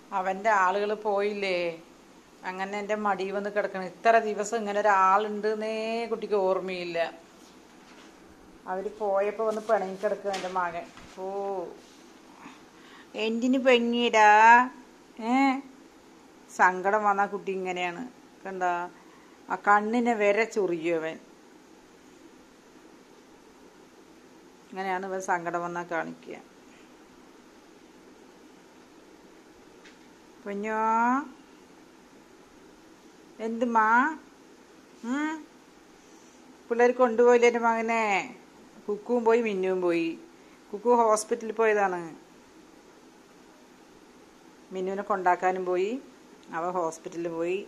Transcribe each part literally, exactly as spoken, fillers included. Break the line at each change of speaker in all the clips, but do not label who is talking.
അവൻ്റെ ആളുകൾ പോയില്ലേ, അങ്ങനെ എൻ്റെ മടി വന്ന് കിടക്കണം. ഇത്ര ദിവസം ഇങ്ങനെ ഒരാളുണ്ടെന്നേ കുട്ടിക്ക് ഓർമ്മയില്ല. അവർ പോയപ്പോൾ വന്ന് പിണങ്ങി കിടക്കുക എൻ്റെ മകൻ. ഓ എന്തിന് പെങ്ങിടാ? ഏ സങ്കടം വന്ന കുട്ടി ഇങ്ങനെയാണ് കണ്ട. ആ കണ്ണിനെ വരെ ചൊറിയവൻ. അങ്ങനെയാണ് ഇവൻ സങ്കടം വന്നാൽ കാണിക്കുക. കുഞ്ഞോ എന്തുമാ? പിള്ളേർ കൊണ്ടുപോയില്ലേ എൻ്റെ മകനെ? കുക്കുവും പോയി, മിന്നുവും പോയി. കുക്കു ഹോസ്പിറ്റലിൽ പോയതാണ്. മിന്നുവിനെ കൊണ്ടാക്കാനും പോയി. അവൻ ഹോസ്പിറ്റലിൽ പോയി.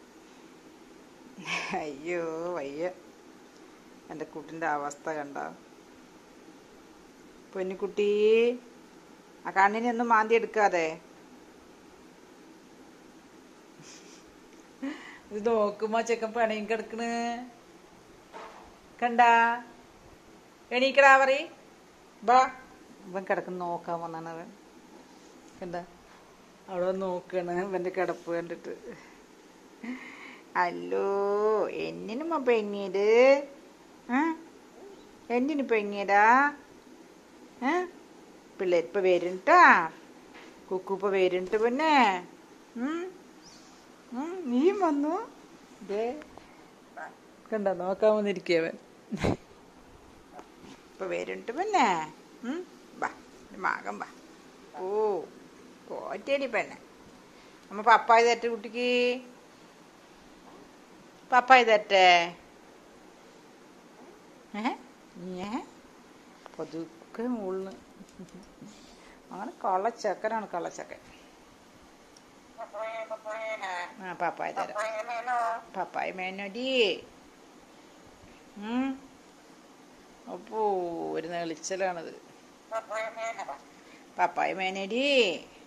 അയ്യോ വയ്യ, എൻ്റെ കുട്ടിൻ്റെ അവസ്ഥ കണ്ട. പൊന്നുകുട്ടി, ആ കണ്ണിനൊന്നും മാന്തി എടുക്കാതെ. ഇത് നോക്കുമ്പോ ചെക്കൻ പണിയും കിടക്കണ് കണ്ടാ. എണീക്കടാ പറ. ബാ, ഇവൻ കിടക്കുന്ന നോക്കാൻ വന്നാണ് അവൻ. കണ്ട അവിടെ നോക്കണ് ഇവന്റെ കിടപ്പ് കണ്ടിട്ട്. അല്ലോ എന്നിനുമ്മ പെങ്ങിയത്? എന്തിനു പെങ്ങിയടാ? പിള്ളേർ ഇപ്പൊ വരുന്നുട്ടാ. കുക്കു ഇപ്പൊ വരുന്നുണ്ട്. പിന്നെ നീയും വന്നു. ഇതേ കണ്ട നോക്കാൻ വന്നിരിക്കവൻ. ഇപ്പൊ വരുന്നുണ്ട്. പിന്നെ ബാ മകൻ ബാ. ഓ പോറ്റേടി പെണ്ണെ. അമ്മ പപ്പായ തരട്ടെ കുട്ടിക്ക്. പപ്പായ തരട്ടെ. ഏ പതുക്കെ മുകളിൽ. അങ്ങനെ കള്ളച്ചക്കനാണ്, കള്ളച്ചക്കൻ. ആ പപ്പായ തരാം. പപ്പായ മേനോടി. അപ്പോ ഒരു നെളിച്ചലാണത്. പപ്പായ മേനടി.